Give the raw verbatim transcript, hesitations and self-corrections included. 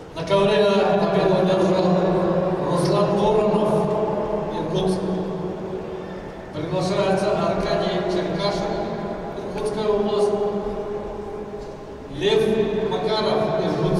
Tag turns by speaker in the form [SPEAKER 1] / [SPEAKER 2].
[SPEAKER 1] На ковре победу одержал Руслан Воронов, Иркутск. Приглашается Аркадий Черкашин, Иркутская область. Лев Макаров, Иркутск.